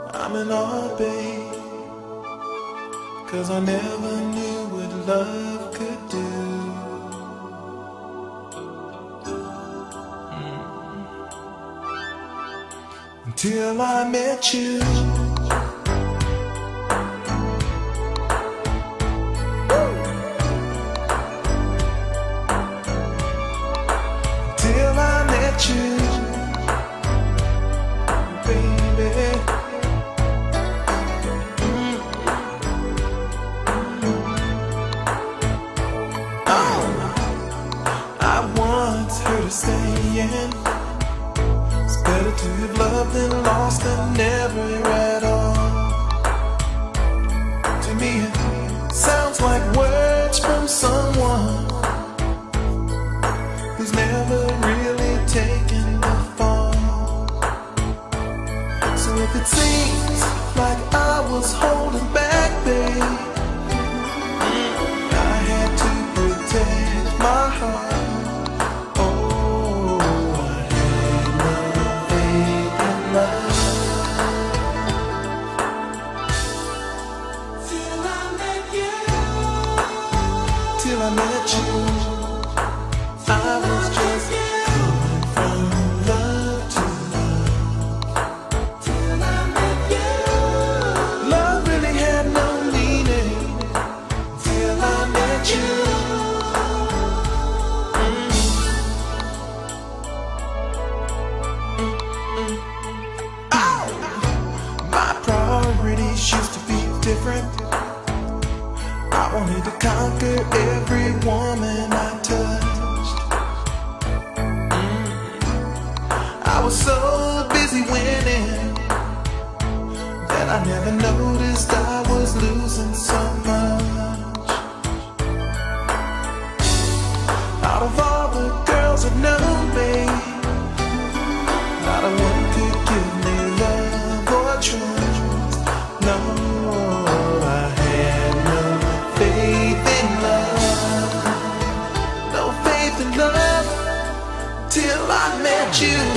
I'm in awe, babe, 'cause I never knew what love could do. Until I met you. Till I met you, baby. Oh, I once heard her saying, it's better to have loved than lost than never at all. To me it sounds like words from someone who's never really taken the fall. So if it seems like I was holding back, babe, I had to protect my heart. Oh, I had no faith in love. Till I met you. Till I met you. I was just going from love to love. Till I met you. Love really had no meaning till I met you. Oh, my priorities used to be different. I wanted to conquer every woman I touched. I was so busy winning that I never noticed I was losing so much. Out of all the girls I've known, babe, not a one could give me love or trust. No, I had no faith in love. No faith in love till I met you.